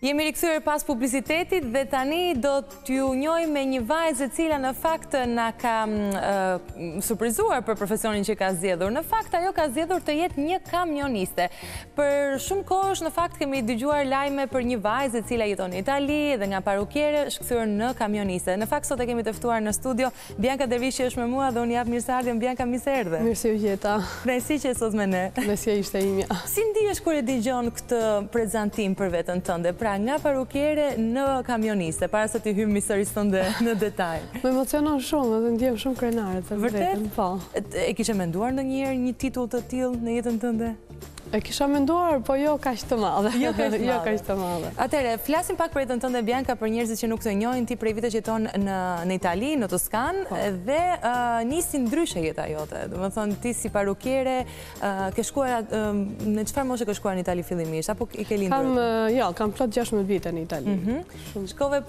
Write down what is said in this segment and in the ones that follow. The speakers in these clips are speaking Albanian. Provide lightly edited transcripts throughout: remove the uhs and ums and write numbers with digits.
Jemi rikthyer pas publicitetit dhe tani do t'ju njohim me një vajzë e cila në fakt na ka surprizuar për profesionin që ka zgjedhur. Në fakt ajo ka zgjedhur të jetë një kamioniste. Për shumë kohësh në fakt kemi dëgjuar lajme për një vajzë e cila jeton në Itali dhe nga parukere është kthyer në kamioniste. Në fakt sot e kemi të ftuar në studio Bianca Dervishi është me mua dhe unë jap mirëseardhjen. Bianca, mirë se erdhe. Mirësi u gjeta. Kënaqësi që je sot me ne. Kënaqësia ishte imja. Si ndihesh kur e dëgjon këtë prezantim për veten tënde? Pra nga parukere në kamioniste, para se të hyjmë historisë tënde në detaj. Më emocionon shumë dhe ndjem shumë krenare të vërtet. Po. E kishe menduar ndonjëherë një titull të tillë në jetën tënde? E kisha menduar, po jo kaq të madhe. Jo kaq të madhe. Atëherë, flasim pak për jetën tënde, Bianca, për njerëzit që nuk të njohin. Ti prej vitesh jeton në Itali, në Toskanë, dhe nisi ndryshe jeta jote. Domethënë ti si parukere ke shkuar në çfarë moshe ke shkuar në Itali fillimisht apo i ke lindur? Kam plot 16 vite në Itali. Shkove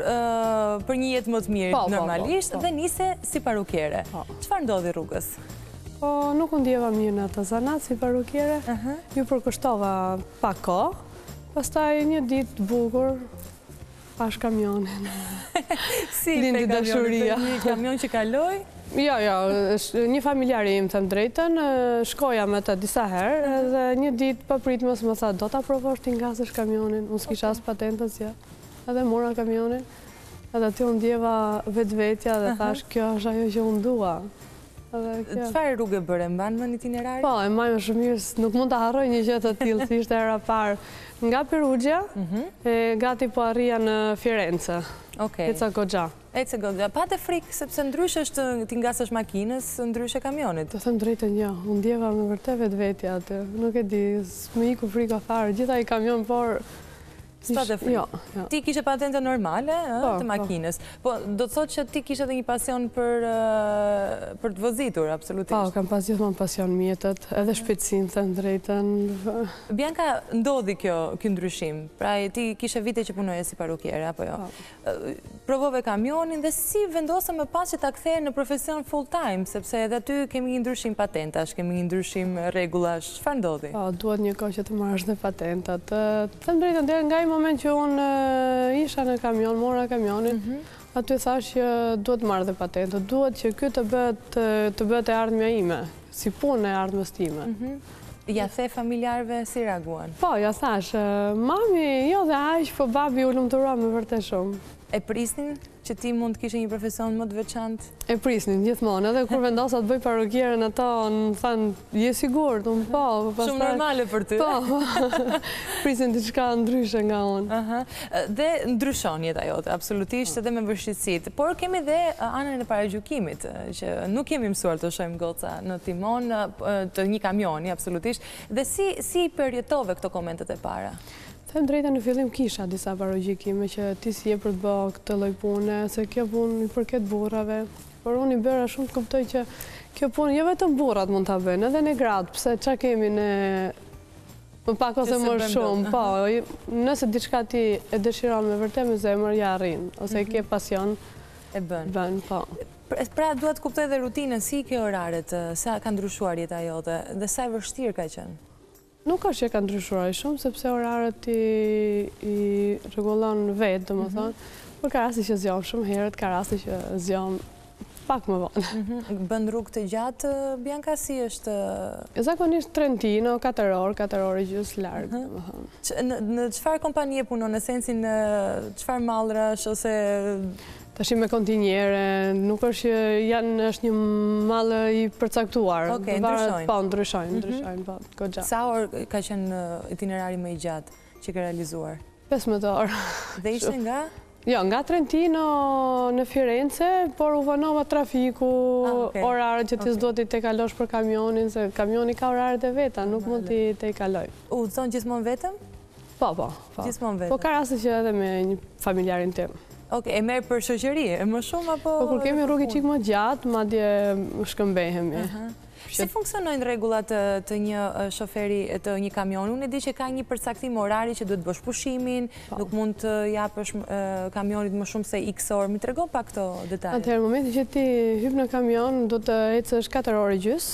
për një jetë më të mirë normalisht dhe nise si parukere. Çfarë ndodhi rrugës? Po, nuk u ndjeva mirë në atë zanat si parukere. Ju përkushtova pak kohë, pastaj një ditë bukur, pash kamionin. Si pe kamionin? Një kamion që kaloi? Jo, një familjari im them drejtën, shkoja me të disa herë, dhe një ditë pa pritmës më tha, do ta provosh ti ngasësh kamionin, unë s'kisha as patentës, edhe mora kamionin, edhe aty u ndjeva vetvetja dhe thash, kjo është ajo që unë dua. Çfarë rrugë bëre? Mban mend itinerari? Po, e mbaj më shumë mirë, nuk mund ta harroj një gjë të tillë, si ishte hera parë nga Perugia, gati po arrija në Firenze. Eca goxha. Ece goxha. Patë frikë sepse ndryshe është ti ngasësh makinës, ndryshe kamionit. Të them drejtën, jo, unë ndjeva me vërtet vetvetja aty. Nuk e di, më iku frika fare, gjithaj i kamion, por s'patë frikë. Ti kishe patente normale të makinës, po do të thotë që ti kishe edhe një pasion për të vëzitur, absolutisht. Po, kam pas gjithmonë pasion mjetët, edhe shpejtësinë, thënë drejtën. Bianca, ndodhi ky ndryshim, pra ti kishe vite që punoje si parukere, apo jo? Provove kamionin dhe si vendose më pas që ta kthehej në profesion full time, sepse edhe aty kemi një ndryshim patentash, kemi një ndryshim rregullash, çfarë ndodhi? Po, duhet një kohë që të marrësh dhe patentat. Them drejtën, deri nga moment që unë isha në kamion, mora kamionin, aty thash që duhet marrë dhe patentë, duhet që ky të bëhet e ardhmja ime, si punë e ardhmës time. Ja the familjarëve si reaguan? Po, ja thash, mami, jo dhe aq, po babi u lumturua me vërtet shumë. E prisnin që ti mund të kishe një profesion më të veçantë? E prisnin, gjithmonë, edhe kur vendosa të bëj parukeren ato, në thanë, je sigurt, unë po. Shumë normale për ty. Po, prisnin diçka ndryshe nga unë. Dhe ndryshon jeta jote, absolutisht, edhe me vështirësitë. Por kemi dhe anën e paragjykimit, që nuk kemi mësuar të shohim goca në timon të një kamioni, absolutisht. Dhe si përjetove këto komentet e para? Them drejtën, në fillim kisha disa paragjykime që ti si je për të bërë këtë lloj pune, se kjo punë i përket burrave. Por unë i bëra shumë të kuptoj që kjo punë jo vetëm burrat mund ta bëjnë, edhe ne gratë, pse çka kemi ne më pak ose më shumë. Po, nëse diçka ti e dëshiron me vërtet me zemër, ja arrin, ose ke pasion, e bën. Po. Pra duhet të kuptoj dhe rutinën, si ke oraret, sa ka ndryshuar jeta jote dhe sa e vështirë ka qenë? Nuk është që ka ndryshuar shumë, sepse orarët i rregullon vetë, domethënë, por ka raste që zgjom shumë herët, ka raste që zgjom pak më vonë. Bën rrugë të gjatë, Bianca, si është? Zakonisht Trentino, 4 orë gjys larg, domethënë. Në çfarë kompanie punon, në sensin çfarë mallrash ose tash me kontinjere, nuk është që është një mall i përcaktuar. Okej, ndryshojnë. Po, ndryshojnë, po, goxha. Sa orë ka qenë itinerari më i gjatë që ke realizuar? 15 orë. Dhe ishte nga? Jo, nga Trentino në Firenze, por u vanova trafiku, orarët që ti s'do ti te kalosh për kamionin, se kamioni ka orarët e veta, nuk mund ti te i kaloj. Udhëzon gjithmonë vetëm? Po. Gjithmonë vetëm. Po ka raste që edhe me një familjarin tim. E merr për shoqëri, e më shumë apo? Po kur kemi rrugë çik më gjatë, madje shkëmbehemi. Si funksionojnë rregullat të një shoferi të një kamioni? Unë e di që ka një përcaktim orari që duhet bësh pushimin, nuk mund të japësh kamionit më shumë se x orë. Mi trego pak këto detaje. Atëherë, në momentin që ti hyp në kamion, do të ecësh 4 orë gjys,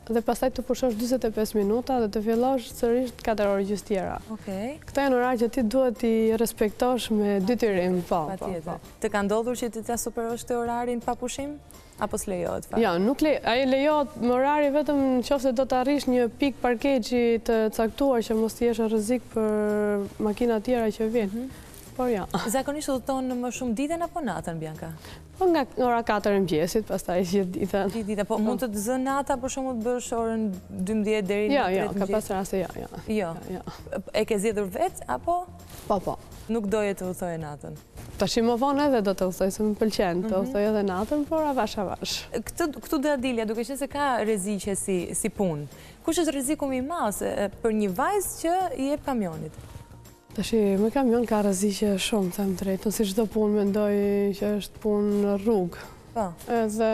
dhe pastaj të pushosh 45 minuta dhe të fillosh sërish 4 orë gjysmë tjera. Këta janë orar që ti duhet i respektosh me detyrim. Të ka ndodhur që ti ta superosh këtë orarin pa pushim? Apo s'lejohet fare? Ja, nuk lejohet. Ai lejohet me orari vetëm nëse do të arrish një pikë parkegji të caktuar që mos të jesh në rrezik për makina tjera që vijnë. Por ja. Zakonisht udhëton më shumë ditën apo natën, Bianca? Po nga ora 4 e mëngjesit, pastaj gjithë ditën. Gjithë ditën, po mund të zë nata për shembull të bësh orën 12 deri në 3 mëngjes? Ja, ka pas raste, Jo. E ke zgjedhur vetë apo? Po. Nuk doje të udhëtoje natën? Tash më vonë edhe do të udhëtoj, se më pëlqen të udhëtoj edhe natën, por avash. Këtu do dilja, duke qenë se ka rreziqe si punë. Kush është rreziku më i madh për një vajzë që i jep kamionit? Tash me kamion ka rreziqe shumë, them drejtën, si çdo punë mendoj që është punë në rrugë. Po. Edhe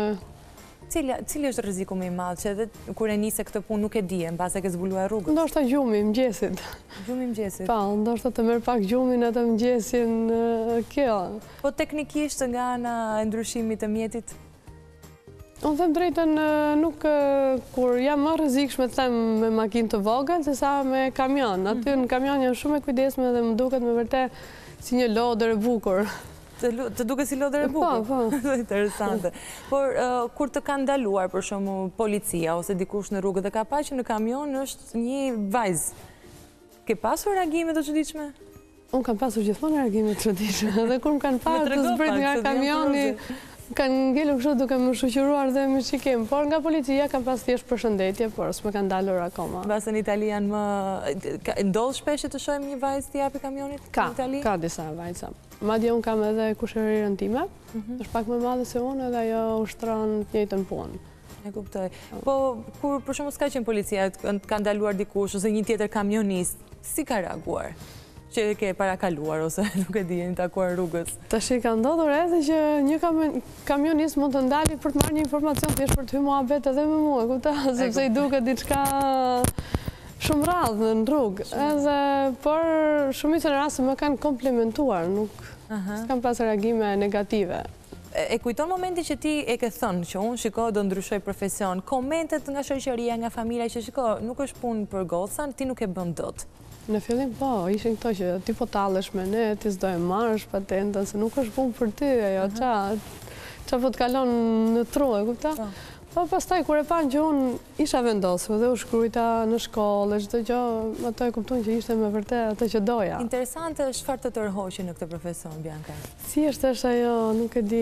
Cili është rreziku më i madh që edhe kur e nise këtë punë nuk e di, mbase ke zbuluar rrugën? Ndoshta gjumi i mëngjesit. Gjumi i mëngjesit. Po, ndoshta të merr pak gjumin atë mëngjesin kjo. Po teknikisht nga ana e ndryshimit të mjetit? Unë them drejtën, nuk kur jam më rrezikshme të them me makinë të vogël se sa me kamion. Aty në kamion jam shumë e kujdesshme dhe më duket me vërtet si një lodër e bukur. Të duket si lodër e bukur? Po. Interesante. Por kur të ka ndaluar për shembull policia ose dikush në rrugë dhe ka parë që në kamion është një vajzë, ke pasur reagime të çuditshme? Unë kam pasur gjithmonë reagime të çuditshme. Dhe kur më kanë parë të zbrit nga kamioni, kanë ngelur kështu duke më shoqëruar dhe më shikim, por nga policia kam pas thjesht përshëndetje, por s'më kanë dalur akoma. Mbase në Itali janë më ndodh shpesh që të shohim një vajzë të japi kamionit në Itali? Ka disa vajza. Madje unë kam edhe kushërirën time, është pak më madhe se unë edhe ajo ushtron të njëjtën punë. E kuptoj. Po kur për shembull s'ka qenë policia, ka ndaluar dikush ose një tjetër kamionist, si ka reaguar? Që ke parakaluar ose nuk e di, një takuar rrugës. Tash ka ndodhur edhe që një kamionist mund të ndali për të marrë një informacion thjesht për të hyrë muhabet edhe me mua, kupton, sepse i duket diçka shumë rradhë në rrugë. Edhe por shumicën e rasteve më kanë komplimentuar, nuk s'kam pas reagime negative. E kujton momentin që ti e ke thënë që unë shiko do ndryshoj profesion, komentet nga shoqëria, nga familja që shiko nuk është punë për goca, ti nuk e bën dot. Në fillim po, ishin këto që ti po tallesh me ne, ti s'do e marrësh patentën, se nuk është punë për ty ajo, qa po të kalon në tru, e kupta? Po pastaj kur e panë që unë isha vendosur dhe u shkrujta në shkollë, çdo gjë, ato e kuptuan që ishte me vërtet atë që doja. Interesante është çfarë të tërhoqi në këtë profesion, Bianca. Si është ajo, nuk e di,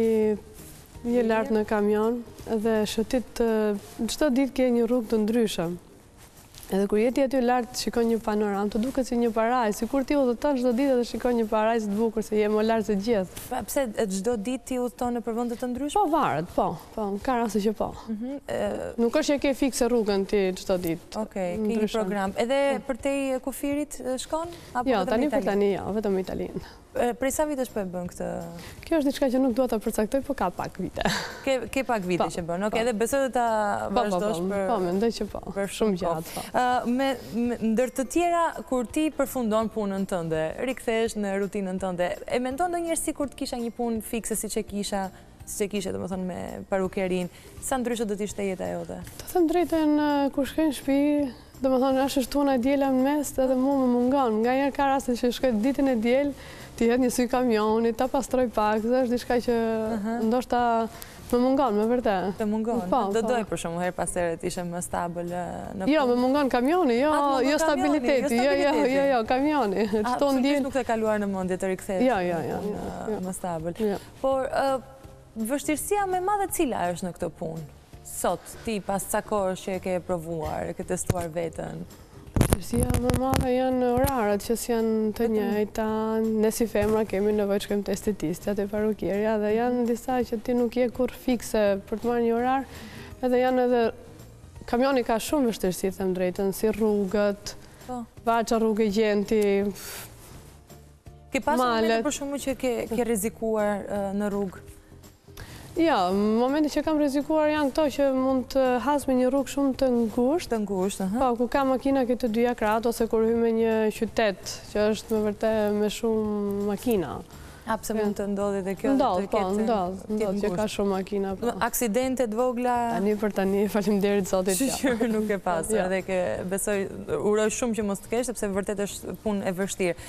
je lart në kamion dhe shëtit çdo ditë ke një rrugë të ndryshëm. Edhe kur jeti aty lart shikon një panoram, të duket si një parajs, sikur ti udhëton çdo ditë dhe shikon një parajs të bukur se je më lart se gjithë. Pse çdo ditë ti udhëton në vende të ndryshme? Po varet, po, ka raste që po. Nuk është që ke fikse rrugën ti çdo ditë. Okej, ke një program. Edhe për te kufirit shkon apo jo, tani për tani jo, vetëm Italinë. Prej sa vitesh po e bën këtë? Kjo është diçka që nuk dua ta përcaktoj, po ka pak vite. Ke pak vite që bën. Okej, edhe besoj ta vazhdosh për Po, mendoj që po. Për shumë gjatë. Ndër të tjera, kur ti përfundon punën tënde, rikthesh në rutinën tënde, e mendon ndonjëherë sikur të kisha një punë fikse siç e kishe domethënë me parukerin, sa ndryshe do të ishte jeta jote? Të them drejtën, kur shkoj në shtëpi, domethënë është shtuna e diela në mes edhe mua më mungon. Nganjëherë ka raste që shkoj ditën e diel, ti hedh një sy kamionit, ta pastroj pak, dhe është diçka që ndoshta më mungon, me vërtet. Të mungon? Do doj për shumë herë pas here të ishe më stabil në punë? Jo, më mungon kamioni, jo stabiliteti, jo, kamioni. Absolutisht nuk të kaluar në mendje të rikthesh më stabil. Por vështirësia më e madhe cila është në këtë punë? Sot, ti pas ca kohësh që e ke provuar, e ke testuar veten? Vështirësia më e madhe janë orarët që janë të njëjta. Ne si femra kemi nevojë të shkojmë te estetistja, te parukierja dhe janë disa që ti nuk je kur fikse për të marrë një orar. Edhe janë edhe kamioni ka shumë vështirësi, them drejtën, si rrugët, vaça rrugë gjenti. Ke pasur momente për shkakun që ke rrezikuar në rrugë? Jo, momentet që kam rrezikuar janë këto që mund të has me një rrugë shumë të ngushtë. Të ngushtë, Po, ku ka makina këtë dyja krahat ose kur hy me një qytet që është me vërtet me shumë makina. A, pse mund të ndodhi dhe kjo? Ndodh, që ka shumë makina. Aksidentet vogla? Tani për tani, faleminderit Zotit. Shqyrë nuk e pasur, edhe ke besoj, uroj shumë që mos të kesh, sepse vërtet është punë e vështirë.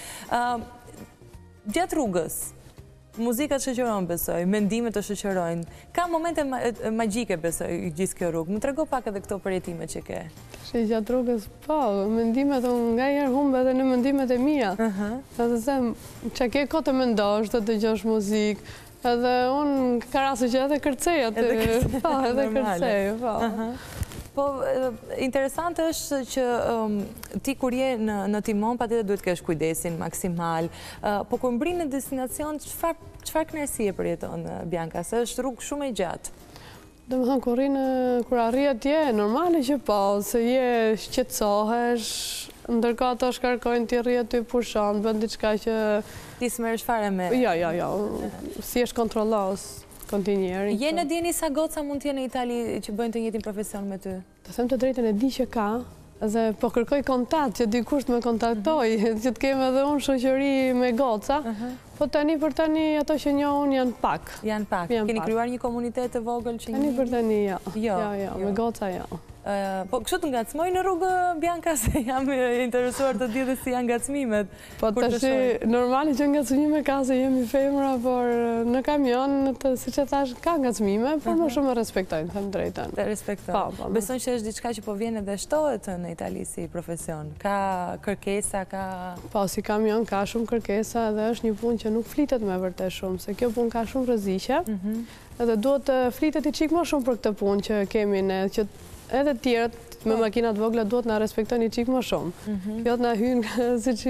Gjatë rrugës, muzika të shoqëron, besoj, mendimet të shoqërojnë. Ka momente magjike, besoj, gjithë kjo rrugë. Më trego pak edhe këto përjetimet që ke. Gjatë rrugës, po, mendimet nga njerë humbe edhe në mendimet e mija. Edhe them, që ke ko të mendosh, të dëgjosh muzikë, edhe unë ka rase që edhe kërcejat. Edhe kërcejë, po. Po, interesant është që ti kur je në timon, pa tjetër duhet kesh kujdesin maksimal, po kur mbrin në destinacion, qëfar kënaqësie përjeton, Bianca, se është rrugë shumë e gjatë? Do më thënë, kur arri atje, normale që po, se je shqetësohesh, ndërka të shkarkojnë t'i rri aty pushon, bën diçka që... Ti s'merresh fare me... Jo, si është kontrollos. Je në djeni sa goca mund t'je në Itali që bëjnë të njëjtin profesion me ty? Të them të drejtën, e di që ka, dhe po kërkoj kontakt, që dikush të me kontaktoj, që të kemë edhe unë shoqëri me goca, po tani për tani ato që njohun janë pak. Janë pak. Keni krijuar një komunitet të vogël që një... Tani për tani, jo, me goca, jo. Po kështu të ngacmoj në rrugë, Bianca, se jam interesuar të di dhe si janë ngacmimet. Po të shi, normali që ngacmime ka se jemi femra, por në kamion, si që thash, ka ngacmime, por më shumë respektojnë, them drejten. Të respektojnë. Besojnë që është diçka që po vjen edhe shtohet në Itali si profesion? Ka kërkesa, ka... Po, si kamion ka shumë kërkesa dhe është një punë që nuk flitet me vërtet shumë, se kjo punë ka shumë rreziqe, edhe duhet të flitet i qik më shumë për këtë punë që kemi ne, që edhe tjerët me makinat vogla duhet na respektojnë i qik më shumë. Kjo të na hynë si që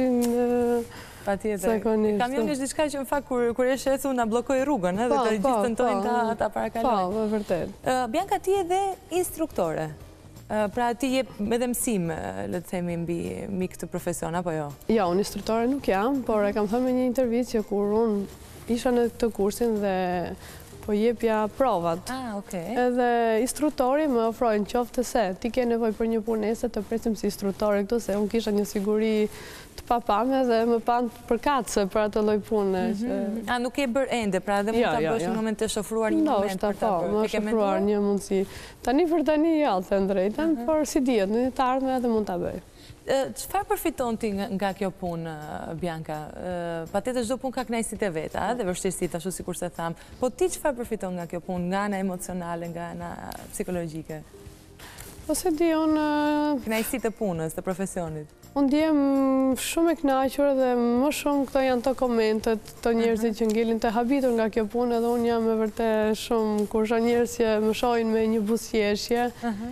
në zakonisht. Kamion është diçka që në fakt kur e shethu na blokoj rrugën, dhe të gjithë tentojnë ta parakalojnë. Po, vërtet. Bianca, ti edhe instruktore. Pra ti je edhe mësim, le të themi, mbi këtë profesion, apo jo? Jo, unë instruktore nuk jam, por e kam thënë me një intervistë që kur unë isha në këtë kursin dhe po jepja provat. Edhe instruktori më ofrojnë qoftë se ti ke nevoj për një punese të presim si instruktore këtu, se unë kisha një siguri të papame dhe më panë për katëse për atë lloj pune. A nuk e bërë ende, pra dhe mund të bësh në moment të shofruar një moment për të bërë? Më shofruar një mundësi. Tani për tani ja, të ndrejten, por si djetë, në të ardhme edhe mund të bëj. Çfarë përfiton ti nga kjo punë, Bianca? Patjetër çdo punë ka kënaqësitë e veta, dhe vështirësitë, ashtu sikur se tham. Po ti çfarë përfiton nga kjo punë, nga ana emocionale, nga ana psikologjike? Po se di unë... Kënaqësitë e punës, të profesionit. Unë djem shumë e kënaqur dhe më shumë këto janë të komentet, të njerëzit që ngellin të habitur nga kjo punë, edhe unë jam me vërtet shumë, kur shoh njerëz që më shohin me një buzëqeshje,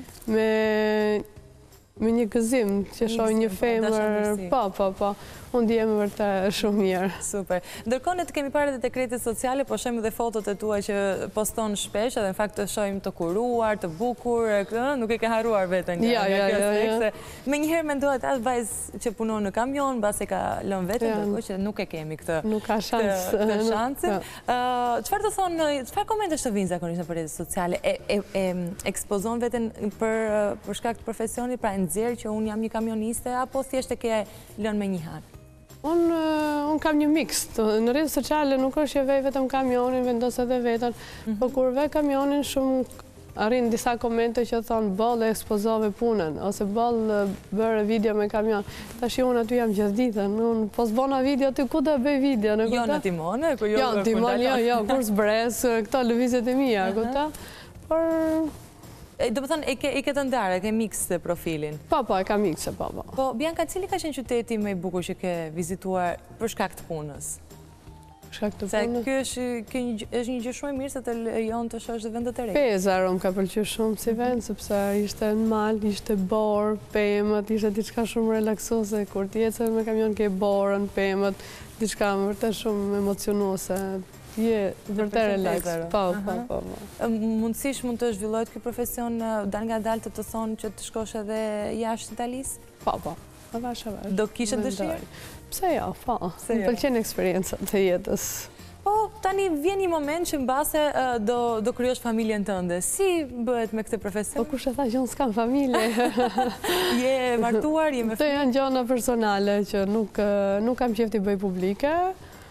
me një gëzim që shohin një femër, po, unë djem vërtet shumë mirë. Super. Ndërkohë ne të kemi parë edhe te rrjetet sociale, po shohim edhe fotot e tua që poston shpesh, edhe në fakt të shohim të kuruar, të bukur, nuk e ke harruar veten nga kjo seks. Menjëherë mendohet as vajzë që punon në kamion, mbas e ka lënë veten, ndërkohë që nuk e kemi këtë. Nuk ka shanse. Çfarë do thonë, çfarë komentesh të vinë zakonisht në rrjetet sociale? E ekspozon veten për shkak të profesionit, pra nxjerr që unë jam një kamioniste, apo thjesht e ke lënë me një hanë? Unë kam një mix. Në rrjetet sociale nuk është që vej vetëm kamionin, vendos edhe veten, po kur vej kamionin shumë arrin disa komente që thonë boll e ekspozove punën, ose boll bërë video me kamion. Tash unë aty jam gjithë ditën, unë po s'bona video aty ku do bëj video, në Jo në timon, Jo në timon, jo, kur s'bres, këto lëvizjet e mia, këta. Por... Do më thënë, e ke të ndarë, e ke mix të profilin? Po, e ka mix, po. Po, Bianca, cili ka qenë qyteti më i bukur që ke vizituar për shkak të punës? Për shkak të punës? Se kjo është një gjë shumë e mirë se të lejon të shohësh dhe vendet e reja. Pezar, më ka pëlqyer shumë si vend, sepse ishte në mal, ishte borë, pemët, ishte diçka shumë relaksuese. Kur ti ecën me kamion ke borën, pemët, diçka më vërtet shumë emocionuese. Je vërtet relaks. Po. Mundësish mund të zhvillohet ky profesion dal nga dal të thonë që të shkosh edhe jashtë Italisë? Po. Avash. Do kishe dëshirë? Pse jo, po. Më pëlqen eksperiencat e jetës. Po, tani vjen një moment që mbase do krijosh familjen tënde. Si bëhet me këtë profesion? Po kush e tha që unë s'kam familje? Je martuar, je me fëmijë? Këto janë gjëra personale që nuk kam qejf t'i bëj publike.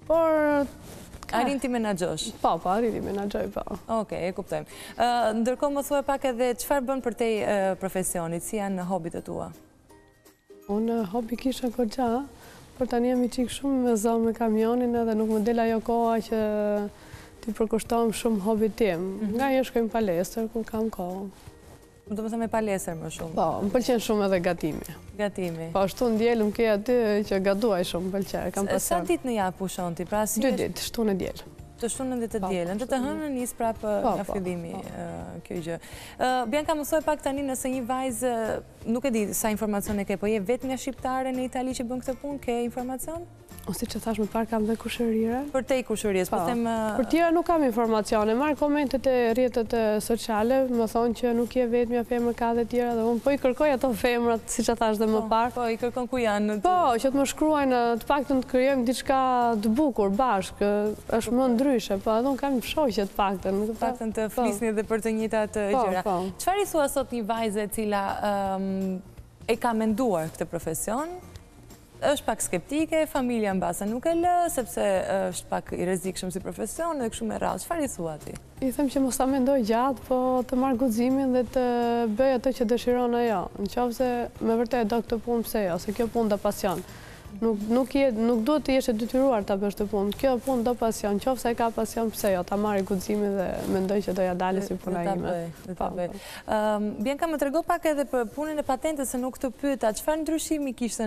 Por... Arrin ti menaxhosh? Po, arrin ti menaxhoj, po. Okej, e kuptojmë. Ndërkohë më thuaj pak edhe çfarë bën për te profesionit, si janë hobit e tua? Unë hobi kisha goxha, por tani jam i qik shumë me zonë me kamionin edhe nuk më del ajo koha që ti përkushtohem shumë hobit tim. Nga një shkojmë palestër, kur kam kohë. Do të thënë me palestër më shumë? Po, më pëlqen shumë edhe gatimi. Gatimi. Po, ashtu ndjelë më ke aty që gaduaj shumë, pëlqer, kam pasur. Sa ditë në javë pushon ti? 2 ditë, shtunë e dielë. Të shtunën dhe të dielën, dhe të hënën nis prapë nga fillimi kjo gjë. Bianca, mësoj pak tani nëse një vajzë, nuk e di sa informacion e ke, po je vetë nga shqiptare në Itali që bën këtë punë, ke informacion? Si që thash më parë kam dhe kushërire. Për te i kushërisë, po them... Për tjera nuk kam informacione, marrë komentet e rjetët sociale, më thonë që nuk je vetë mja femër ka dhe tjera, dhe unë po i kërkoj ato femërat, si që thash dhe më parë. Po, i kërkon ku janë? Po, që të më shkruajnë, të paktën të krijojmë diçka të bukur, bashkë, është më ndryshe, po edhe unë kam shoqe të paktën. Të paktën të flisni dhe për të njëjtat gjëra. Çfarë i thua sot një vajze e cila e ka menduar këtë profesion? Është pak skeptike, familja mbase nuk e lë, sepse është pak i rrezikshëm si profesion dhe kështu me radhë. Çfarë i thua ti? I them që mos ta mendoj gjatë, po të marrë guximin dhe të bëj ato që dëshiron ajo. Nëse me vërtet do këtë punë, pse jo, se kjo punë do pasion. Nuk duhet të jesh e detyruar ta bësh të punë. Kjo punë do pasion. Nëse ai ka pasion, pse jo, ta marrë guximin dhe mendoj që do ja dalë si puna ime. Bianca, më trego pak edhe për punën e patentës, se nuk të pyeta, çfarë ndryshimi kishte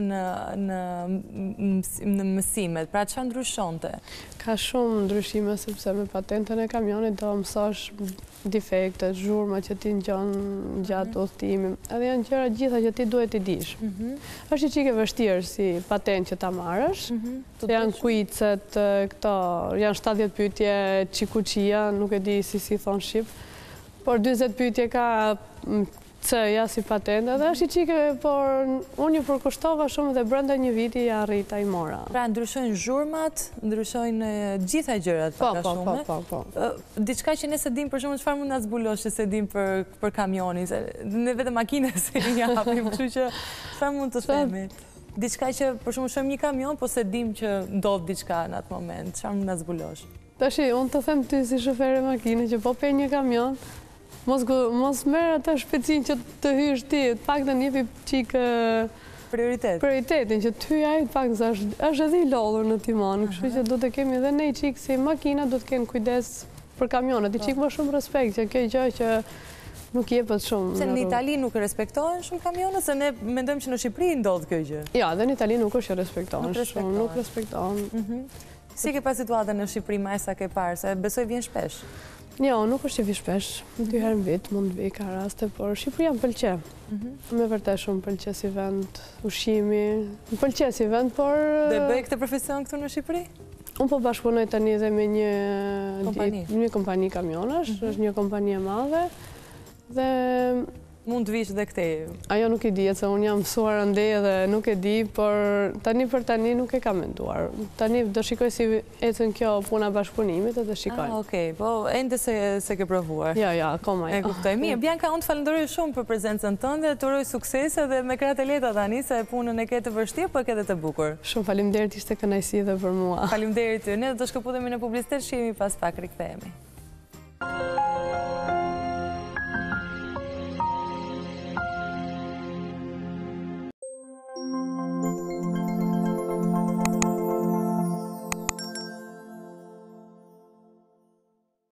në mësimet? Pra çfarë ndryshonte? Ka shumë ndryshime, sepse me patentën e kamionit do mësosh defektet, zhurma që ti ngjon gjatë udhëtimit. Edhe janë gjëra gjitha që ti duhet i dish. Është çike vështirë si patent që ta marrësh. Janë kuicet, këto, janë 70 pyetje çikuçia, nuk e di si thon shqip. Por 40 pyetje ka C-ja si patent, edhe është i qike, por unë ju përkushtova shumë dhe brenda një viti ja arrita i mora. Pra ndryshojnë zhurmat, ndryshojnë gjitha gjërat paka shumë. Po. Diçka që ne se dim për shumë, çfarë mund na zbulosh që se dim për kamionin, se ne vetëm makines se i japim, kështu që çfarë mund të themi? Diçka që për shumë shohim një kamion, po se dim që ndodh diçka në atë moment, çfarë mund na zbulosh? Tashi, unë të them ty si shofer e makine që po pe një kamion, mos merë atë shpejtësinë që të hysh ti, të paktën jepi çik prioritetin që ty ai të paktën është edhe i lodhur në timon, kështu që do të kemi edhe ne çik si makina do të kenë kujdes për kamionet, i çik më shumë respekt që kjo gjë që nuk jepet shumë. Se në Itali nuk respektohen shumë kamionet, se ne mendojmë që në Shqipëri ndodh kjo gjë. Ja, dhe në Itali nuk është që respektohen shumë, nuk respektohen. Si ke pas situatën në Shqipëri më sa ke parë, se besoj vjen shpesh? Jo, nuk është që vi shpesh, 2 herë në vit mund të vi ka raste, por Shqipëria më pëlqe. Me vërtet shumë pëlqe si vend, ushqimi, më pëlqe si vend, por... Dhe bëj këtë profesion këtu në Shqipëri? Unë po bashkëpunoj tani dhe me një kompani kamionash, është një kompani e madhe, dhe... Mund të vish dhe këtej? Ajo nuk i di, se unë jam mësuar ande dhe nuk e di, por tani për tani nuk e kam menduar. Tani do shikoj si ecën kjo puna bashkëpunimit dhe shikoj. Okej, po ende se ke provuar. Ja, akoma jo. E kuptoj. Mirë, Bianca, unë të falenderoj shumë për prezencën tënde, të uroj suksese dhe me kratë e lehta tani, se punën e ke të vështirë, po e ke dhe të bukur. Shumë faleminderit, ishte kënaqësi dhe për mua. Faleminderit ty. Ne do të shkëputemi në publicitet, shihemi pas pak, rikthehemi.